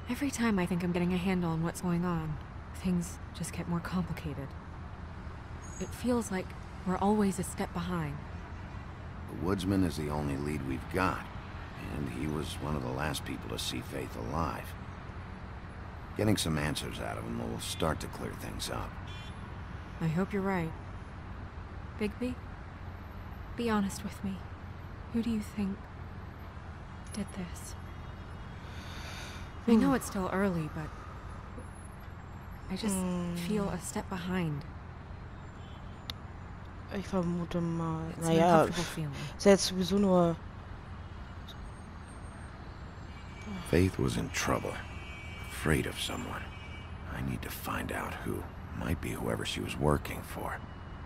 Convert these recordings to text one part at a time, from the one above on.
Every time I think I'm getting a handle on what's going on, things just get more complicated. It feels like we're always a step behind. The woodsman is the only lead we've got, and he was one of the last people to see Faith alive. Getting some answers out of him will start to clear things up. I hope you're right. Bigby, be honest with me. Who do you think did this? I know it's still early, but I just feel a step behind. Ich vermute mal. It's an Naja, uncomfortable feeling. ist ja jetzt sowieso nur. Faith was in trouble, afraid of someone. I need to find out who. Might be whoever she was working for.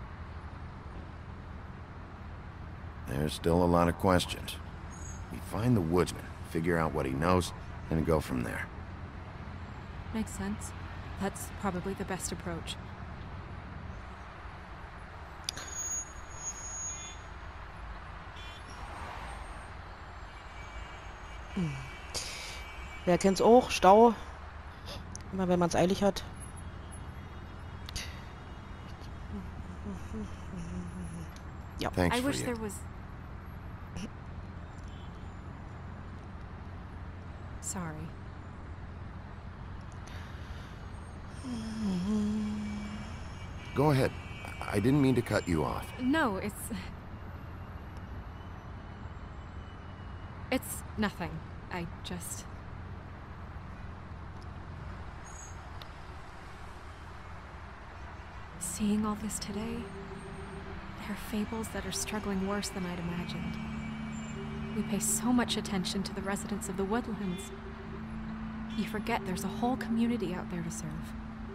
There's still a lot of questions. We find the woodsman, figure out what he knows, and go from there. Makes sense. That's probably the best approach. Wer kennt's auch? Stau. Immer wenn man es eilig hat. Ja. Thanks I for wish you. there was... Sorry. Go ahead. I didn't mean to cut you off. No, it's nothing. I just... Seeing all this today, there are fables that are struggling worse than I'd imagined. We pay so much attention to the residents of the woodlands. You forget there's a whole community out there to serve.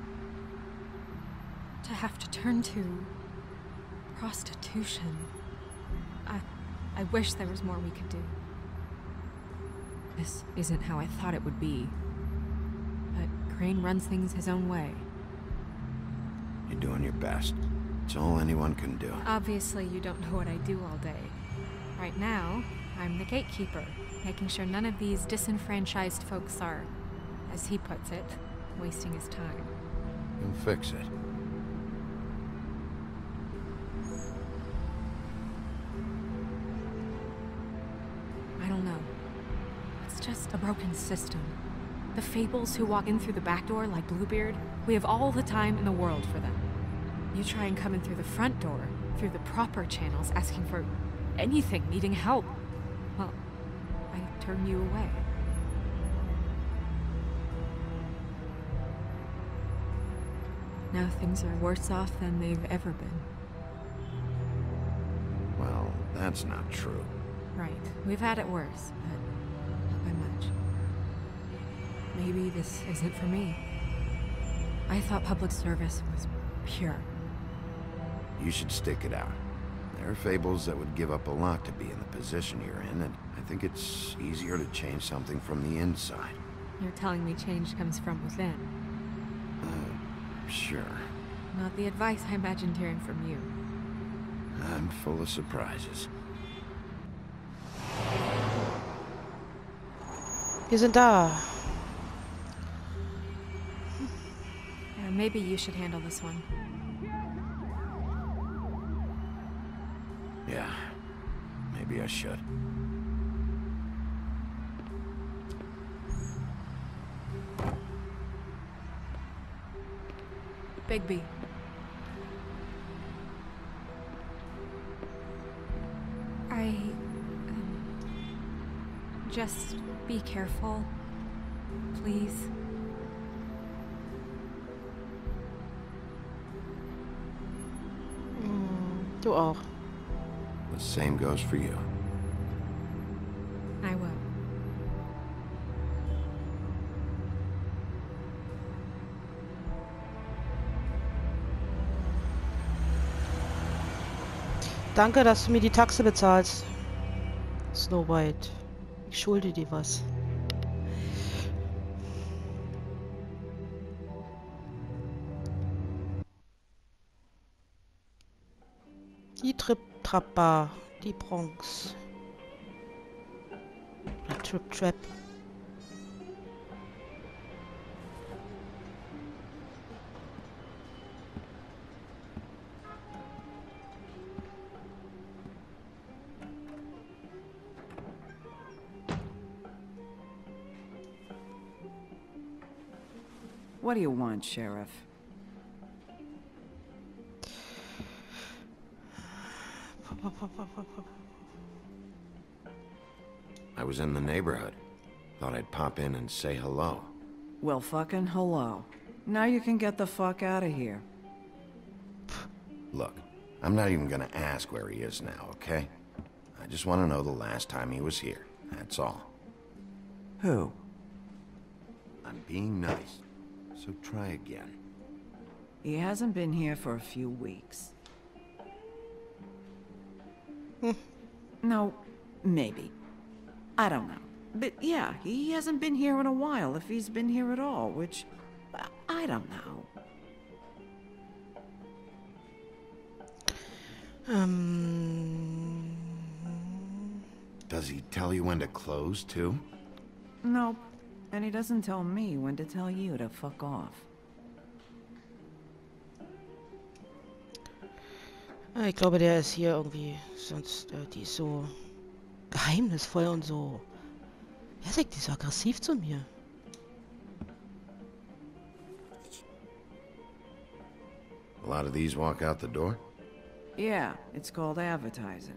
To have to turn to prostitution. I wish there was more we could do. This isn't how I thought it would be. But Crane runs things his own way. You're doing your best. It's all anyone can do. Obviously, you don't know what I do all day. Right now, I'm the gatekeeper, making sure none of these disenfranchised folks are, as he puts it, wasting his time. You'll fix it. I don't know. It's just a broken system. The fables who walk in through the back door like Bluebeard, we have all the time in the world for them. You try and come in through the front door, through the proper channels, asking for anything, needing help. Well, I turn you away. Now things are worse off than they've ever been. Well, that's not true. Right. We've had it worse, but not by much. Maybe this isn't for me. I thought public service was pure. You should stick it out. There are fables that would give up a lot to be in the position you're in, and I think it's easier to change something from the inside. You're telling me change comes from within. Sure. Not the advice I imagined hearing from you. I'm full of surprises. Wir sind da. Maybe you should handle this one. Yeah, maybe I should. Bigby. Just be careful, please. Du auch. The same goes for you. I will. Danke, dass du mir die Taxe bezahlst. Snow White. Ich schulde dir was. Die Trip-Trap-Bar. Die Bronx. Trip-Trap. What do you want, Sheriff? I was in the neighborhood. Thought I'd pop in and say hello. Well, fucking hello. Now you can get the fuck out of here. Look, I'm not even gonna ask where he is now, okay? I just want to know the last time he was here. That's all. Who? I'm being nice, so try again. He hasn't been here for a few weeks. No, maybe. I don't know. But yeah, he hasn't been here in a while, if he's been here at all, which... I don't know. Does he tell you when to close, too? Nope. And he doesn't tell me when to tell you to fuck off. Ich glaube, der ist hier irgendwie, sonst, die ist so geheimnisvoll und so. Ja, die ist so aggressiv zu mir. A lot of these walk out the door? Yeah, it's called advertising.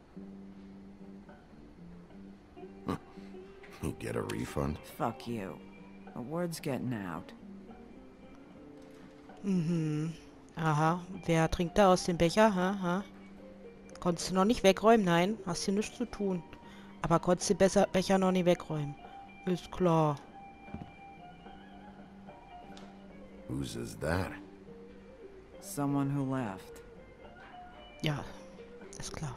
You get a refund? Fuck you. The word's getting out. Aha, wer trinkt da aus dem Becher? Ha? Konntest du noch nicht wegräumen? Nein, hast hier nichts zu tun. Aber konntest du den Becher noch nicht wegräumen. Ist klar. Whose is that? Someone who left. Ja, ist klar.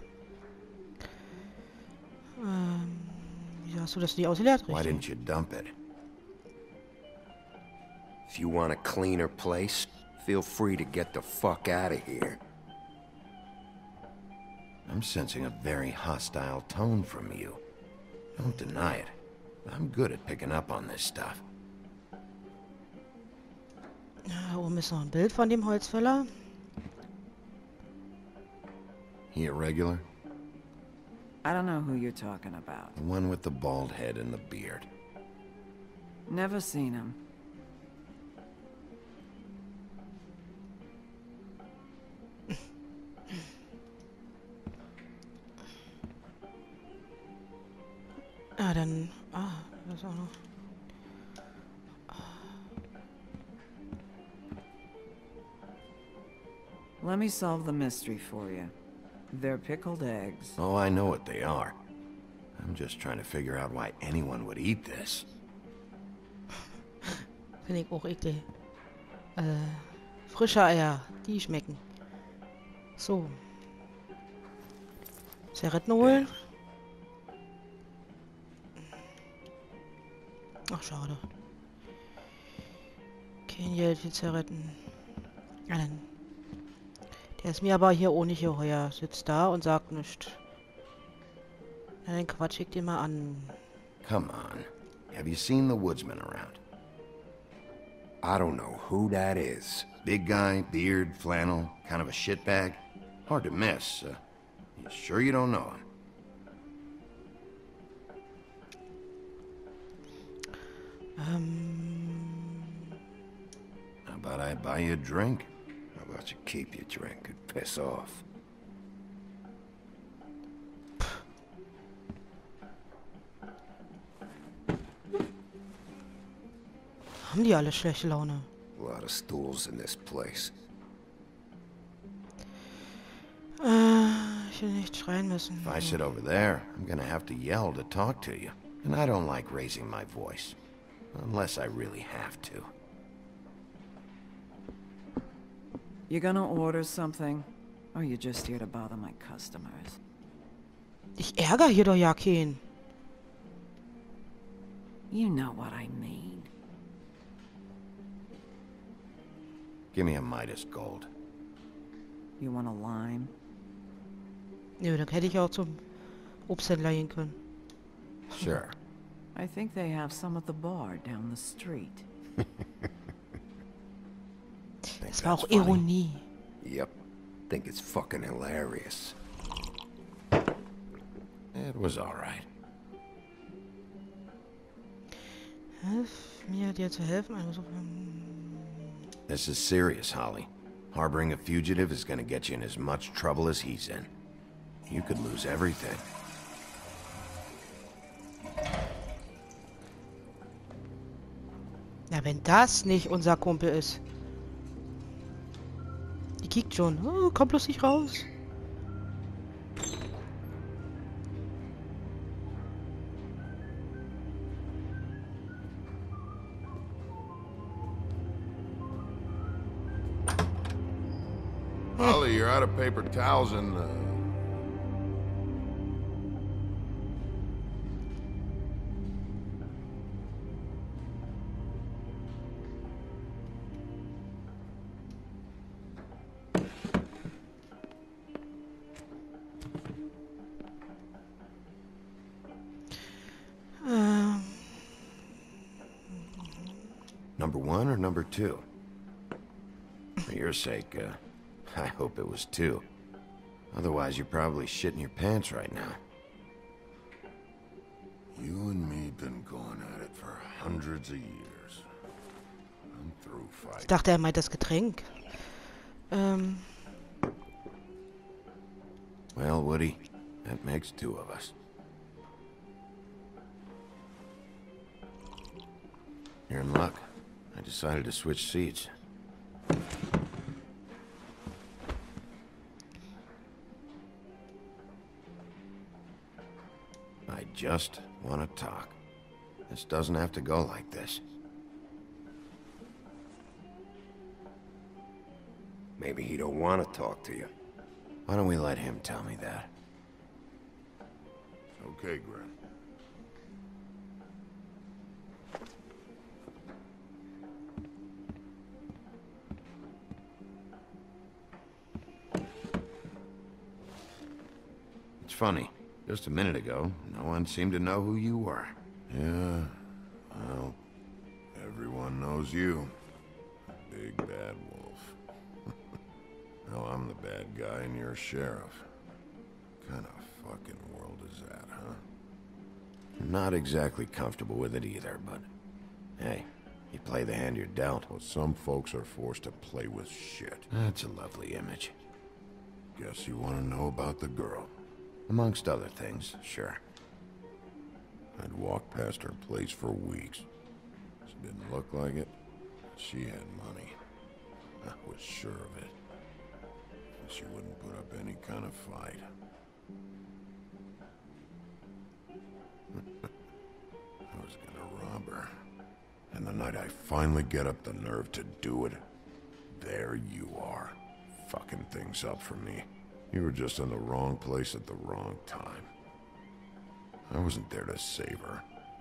Wieso hast du das nicht ausgeleert, Why richtig? didn't you dump it? If you want a cleaner place, feel free to get the fuck out of here. I'm sensing a very hostile tone from you. Don't deny it. I'm good at picking up on this stuff. Da oben ist noch ein Bild von dem Holzfäller. He a regular? I don't know who you're talking about. The one with the bald head and the beard. Never seen him. Ah, dann... Ah, das ist auch noch... Let me solve the mystery for you. They're pickled eggs. Oh, I know what they are. I'm just trying to figure out why anyone would eat this. Finde ich auch eklig. Frische Eier, die schmecken. So. Zigaretten holen. Ach, schade. Kein Geld für Zigaretten. Ja, dann. Der ist mir aber hier auch nicht geheuer. Sitzt da und sagt nichts. Na, dann quatsch ich den mal an. Come on. Have you seen the woodsman around? I don't know who that is. Big guy, beard, flannel, kind of a shitbag. Hard to miss. You sure you don't know him? How about I buy you a drink? How about you keep your drink and piss off? Haben die alle schlechte Laune? A lot of stools in this place. Ich will nicht schreien müssen. If I sit over there, I'm gonna have to yell to talk to you. And I don't like raising my voice. Unless I really have to. You gonna order something? Or you just here to bother my customers? Ich ärgere hier doch ja keinen. You know what I mean. Give me a Midas Gold. You want a lime? Nö, dann hätte ich auch zum Obsthändler gehen können. Sure. I think they have some at the bar down the street. Think Das war auch that's funny? Ironie. Yep. Think it's fucking hilarious. It was all right. Hilf mir, dir zu helfen. Also, This is serious, Holly. Harboring a fugitive is gonna get you in as much trouble as he's in. You could lose everything. Na, wenn das nicht unser Kumpel ist. Die kickt schon. Oh, komm bloß nicht raus. Holly, you're out of paper towels and, Number 1 or number 2? For your sake, I hope it was 2. Otherwise, you're probably shitting your pants right now. you and me been going at it for hundreds of years. I'm through Ich fighting. dachte, er meint das Getränk. Well, Woody, that makes 2 of us. You're in luck. I decided to switch seats. I just want to talk. This doesn't have to go like this. Maybe he don't want to talk to you. Why don't we let him tell me that? Okay, Grim. It's funny. Just a minute ago, no one seemed to know who you were. Yeah, well, everyone knows you. Big bad wolf. Now I'm the bad guy and you're a sheriff. Kind of fucking world is that, huh? Not exactly comfortable with it either, but hey, you play the hand you're dealt. Well, some folks are forced to play with shit. That's a lovely image. Guess you want to know about the girl. Amongst other things, sure. I'd walked past her place for weeks. She didn't look like it. She had money. I was sure of it. She wouldn't put up any kind of fight. I was gonna rob her. And the night I finally get up the nerve to do it, there you are, fucking things up for me. You were just in the wrong place at the wrong time. I wasn't there to save her.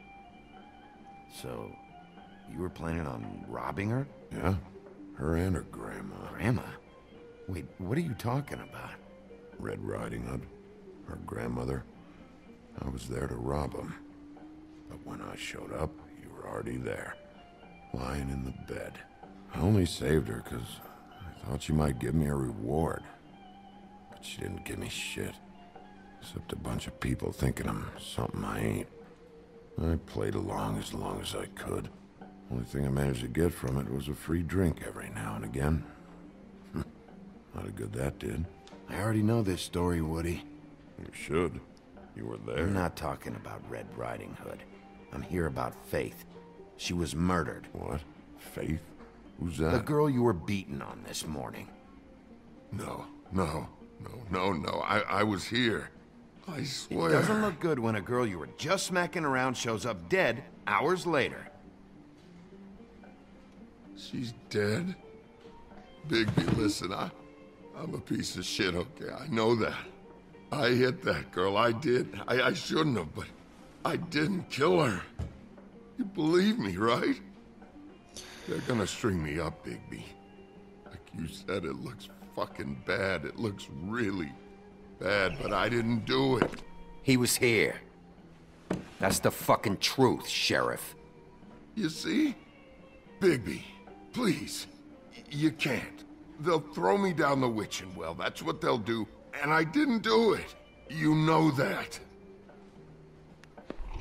So, you were planning on robbing her? Yeah, her and her grandma. Grandma? Wait, what are you talking about? Red Riding Hood, her grandmother. I was there to rob them. But when I showed up, you were already there, lying in the bed. I only saved her because I thought she might give me a reward. But she didn't give me shit. Except a bunch of people thinking I'm something I ain't. I played along as I could. Only thing I managed to get from it was a free drink every now and again. Not a good that did. I already know this story, Woody. You should. You were there. I'm not talking about Red Riding Hood. I'm here about Faith. She was murdered. What? Faith? Who's that? The girl you were beaten on this morning. No. I was here. I swear. It doesn't look good when a girl you were just smacking around shows up dead hours later. She's dead? Bigby, listen, I'm a piece of shit, okay? I know that. I hit that girl, I did. I shouldn't have, but I didn't kill her. You believe me, right? They're gonna string me up, Bigby. Like you said, it looks fucking bad. It looks really bad, but I didn't do it. He was here. That's the fucking truth, Sheriff. You see? Bigby, please. You can't. They'll throw me down the witching well. That's what they'll do. And I didn't do it. You know that.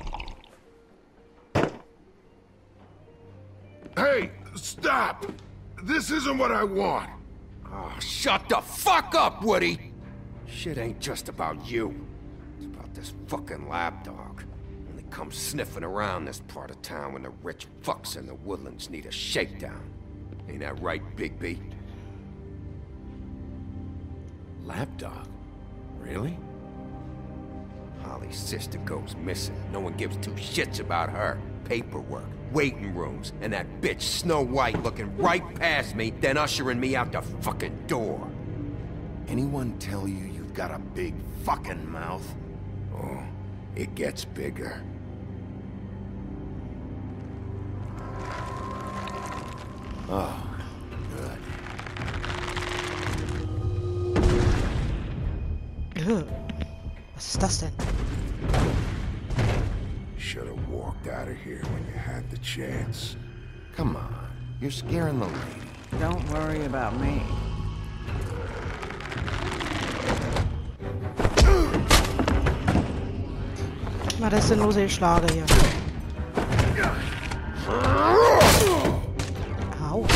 Hey, stop! This isn't what I want. Oh, shut the fuck up, Woody! Shit ain't just about you. It's about this fucking lapdog. And they come sniffing around this part of town when the rich fucks in the woodlands need a shakedown. Ain't that right, Bigby? Lapdog? Really? Holly's sister goes missing. No one gives two shits about her. Paperwork, waiting rooms, and that bitch Snow White looking right past me, then ushering me out the fucking door. Anyone tell you you've got a big fucking mouth? Oh, it gets bigger. Oh, good. Was ist das denn? Should have walked out of here when you had the chance. Come on, you're scaring the lady. Don't worry about me. Na, das ist eine lose Schlage hier. Au.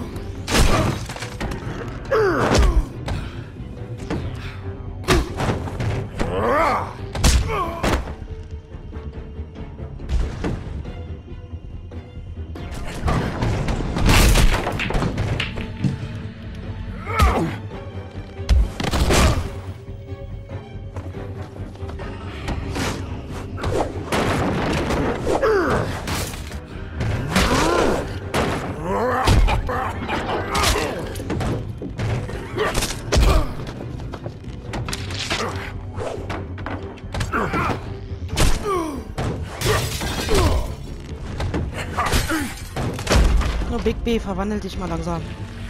Nur Big B, verwandel dich mal langsam.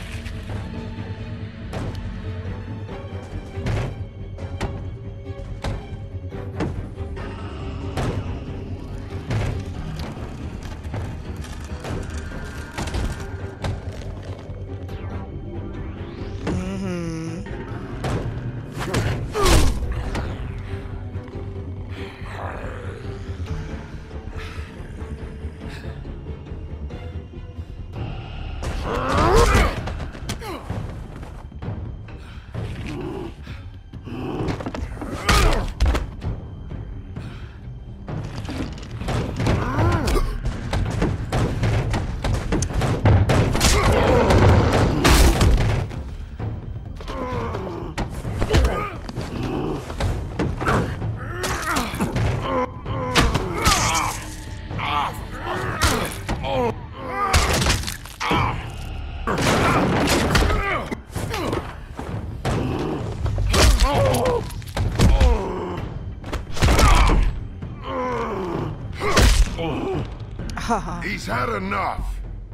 He's had enough.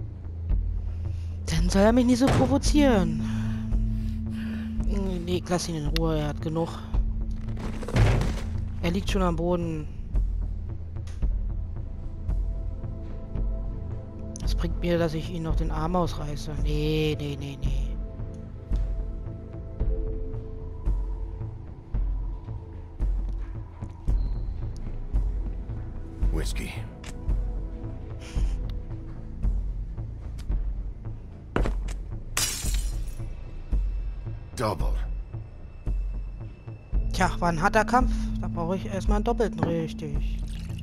Dann soll er mich nicht so provozieren. Nee, lass ihn in Ruhe, er hat genug. Er liegt schon am Boden. Das bringt mir, dass ich ihn noch den Arm ausreiße. Nee, nee, nee, nee. Whiskey. Double. Tja, war ein harter Kampf. Da brauche ich erstmal einen doppelten, richtig.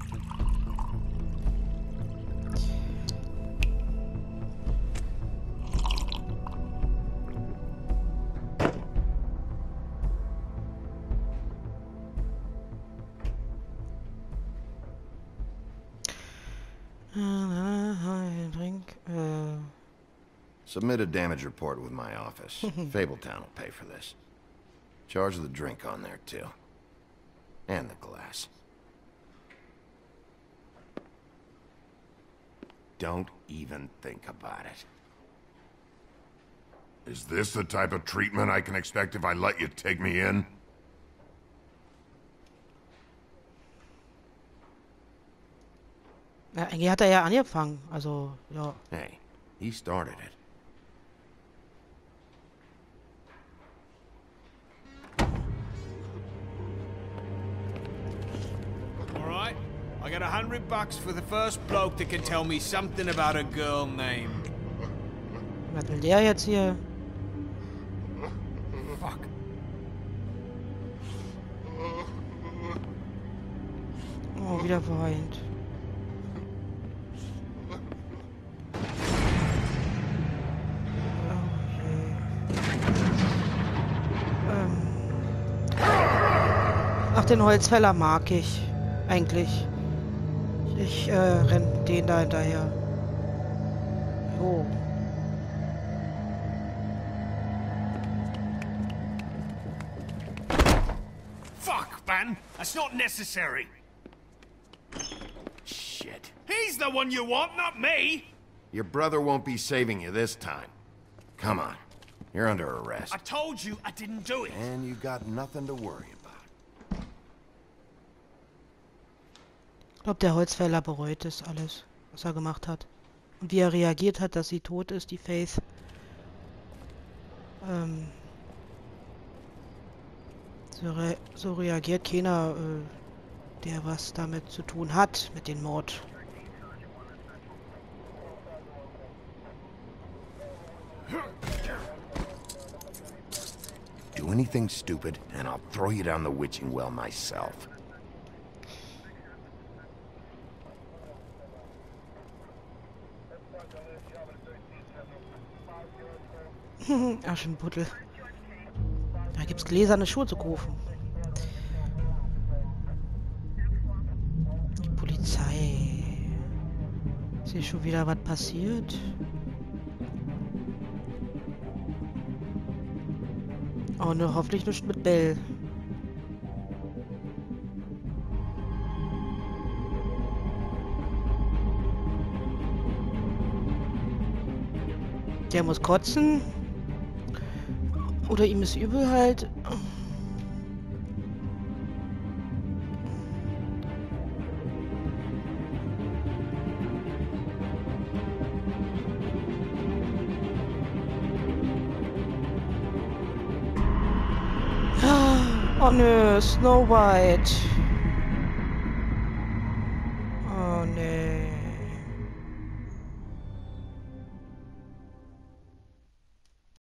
Drink, Submit a damage report with my office. Fabletown will pay for this. Charge the drink on there, too. And the glass. Don't even think about it. Is this the type of treatment I can expect if I let you take me in? Ja, eigentlich hat er ja angefangen. Also, ja. Hey, he started it. Alright, I got $100 for the first bloke that can tell me something about a girl named... Was will der jetzt hier? Fuck. Oh, wieder weint. Ach, den Holzfäller mag ich. Eigentlich. Ich renn den da hinterher. Jo. Fuck, man! That's not necessary! Shit. He's the one you want, not me! Your brother won't be saving you this time. Come on. You're under arrest. I told you I didn't do it! And you got nothing to worry about. Ich glaube, der Holzfäller bereut es alles, was er gemacht hat. Und wie er reagiert hat, dass sie tot ist, die Faith. So reagiert keiner, der was damit zu tun hat, mit dem Mord. Do anything stupid, and I'll throw you down the witching well myself. Aschenputtel. Da gibt's gläserne Schuhe zu kaufen. Die Polizei. Ist hier schon wieder was passiert? Oh ne, hoffentlich nicht mit Bell. Der muss kotzen. Oder ihm ist übel halt. Oh nö, Snow White.